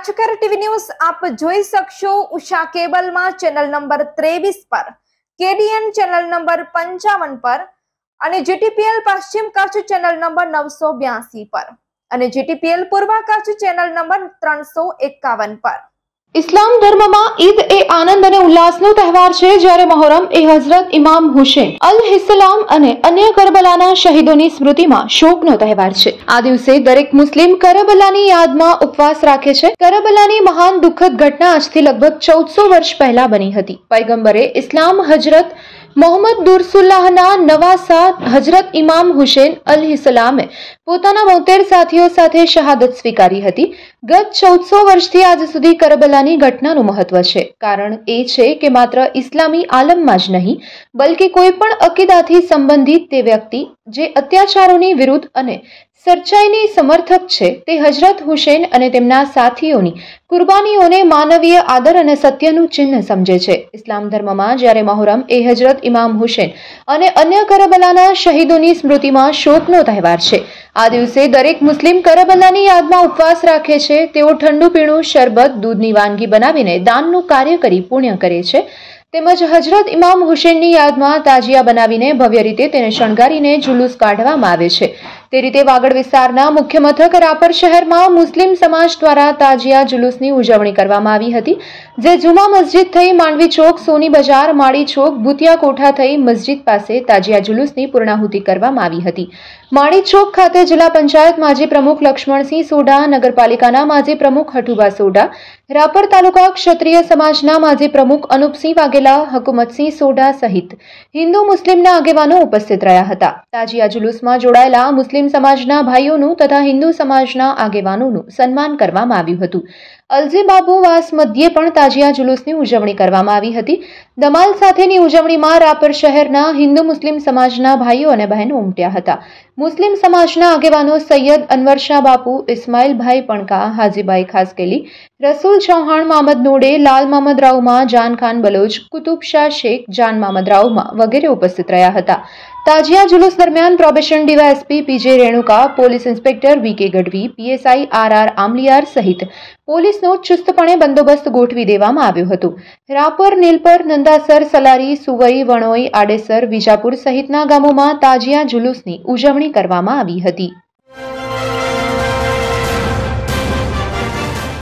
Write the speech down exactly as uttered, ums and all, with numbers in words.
રાજકર TV news આપ જોઈ શકશો ઉષા કેબલમાં ચેનલ નંબર ત્રેવીસ પર, કેડીએન ચેનલ નંબર પંચાવન પર અને જીટીપીએલ પશ્ચિમ કચ્છ ચેનલ નંબર નવસો બ્યાસી પર અને જીટીપીએલ પૂર્વ કચ્છ ચેનલ નંબર ત્રણસો એકાવન પર। ઇસ્લામ ધર્મમાં ઈદ એ આનંદ અને ઉલ્લાસનો તહેવાર છે, જ્યારે મહોરમ એ હઝરત ઇમામ હુસૈન અલહિસ્સલામ અને અન્ય કરબલાના શહીદોની સ્મૃતિમાં શોકનો તહેવાર છે। આ દિવસે દરેક મુસ્લિમ કરબલાની યાદમાં ઉપવાસ રાખે છે। કરબલાની મહાન દુઃખદ ઘટના આજથી લગભગ ચૌદસો વર્ષ પહેલા બની હતી। પૈગંબરે ઇસ્લામ હજરત મોહમ્મદ દુરસુલ્લાહના નવાસા હજરત ઇમામ હુસૈન અલહિસ્સલામે પોતાના બોતેર સાથીઓ સાથે શહાદત સ્વીકારી હતી। ગત ચૌદસો વર્ષથી આજ સુધી કરબલાની ઘટનાનું મહત્વ છે। કારણ એ છે કે માત્ર ઇસ્લામી આલમમાં જ નહીં, બલકે કોઈ પણ અકીદાથી સંબંધિત તે વ્યક્તિ જે અત્યાચારોની વિરુદ્ધ અને સચ્ચાઈની સમર્થક છે, તે હજરત હુસૈન અને તેમના સાથીઓની કુરબાનીઓને માનવીય આદર અને સત્યનું ચિહ્ન સમજે છે। ઇસ્લામ ધર્મમાં જ્યારે મહોરમ એ હજરત ઇમામ હુસૈન અને અન્ય કરબલાના શહીદોની સ્મૃતિમાં શોકનો તહેવાર છે। આ દિવસે દરેક મુસ્લિમ કરબલાની યાદમાં ઉપવાસ રાખે છે। તેઓ ઠંડુ પીણું, શરબત, દૂધની વાનગી બનાવીને દાનનું કાર્ય કરી પુણ્ય કરે છે, તેમજ હજરત ઇમામ હુસૈનની યાદમાં તાજિયા બનાવીને ભવ્ય રીતે તેને શણગારીને જુલુસ કાઢવામાં આવે છે। તે રીતે વાગડ વિસ્તારના મુખ્ય મથક રાપર શહેરમાં મુસ્લિમ સમાજ દ્વારા તાજિયા જુલુસની ઉજવણી કરવામાં આવી હતી, જે જુમા મસ્જિદ થઈ માંડવી ચોક, સોની બજાર, માળી ચોક, ભૂતિયા કોઠા થઈ મસ્જિદ પાસે તાજિયા જુલુસની પૂર્ણાહુતિ કરવામાં આવી હતી। માળી ચોક ખાતે જિલ્લા પંચાયત માજી પ્રમુખ લક્ષ્મણસિંહ સોઢા, નગરપાલિકાના માજી પ્રમુખ હઠુભા સોઢા, રાપર તાલુકા ક્ષત્રિય સમાજના માજી પ્રમુખ અનુપસિંહ વાઘેલા, હકુમતસિંહ સોઢા સહિત હિન્દુ મુસ્લિમના આગેવાનો ઉપસ્થિત રહ્યા હતા। તાજિયા જુલુસમાં જોડાયેલા મુસ્લિમ સમાજના ભાઈઓનું તથા હિન્દુ સમાજના આગેવાનોનું સન્માન કરવામાં આવ્યું હતું। અલજી બાબુ વાસ મધ્યે પણ તાજિયા જુલુસની ઉજવણી કરવામાં આવી હતી। ધમાલ સાથેની ઉજવણીમાં રાપર શહેરના હિન્દુ મુસ્લિમ સમાજના ભાઈઓ અને બહેનો ઉમટ્યા હતા। મુસ્લિમ સમાજના આગેવાનો સૈયદ અનવરશાહ બાપુ, ઇસ્માઇલભાઈ પણકા, હાજીભાઈ ખાસકેલી, રસૂલ ચૌહાણ, મામદ નોડે, લાલ મામદ રાઉમા, જાન ખાન બલોચ, કુતુબ શાહ શેખ, જાન મામદ રાઉમા વગેરે ઉપસ્થિત રહ્યા હતા। તાજિયા જુલુસ દરમિયાન probation DYSP PJ Renuka, police inspector VK Gadhvi, PSI R R Amaliyar સહિત પોલીસનો ચુસ્તપણે બંદોબસ્ત ગોઠવી દેવામાં આવ્યો હતો। રાપર, નીલપર, નંદાસર, સલારી, સુવઈ, વણોઈ, આડેસર, વિજાપુર સહિતના ગામોમાં તાજિયા જુલુસની ઉજવણી કરવામાં આવી હતી।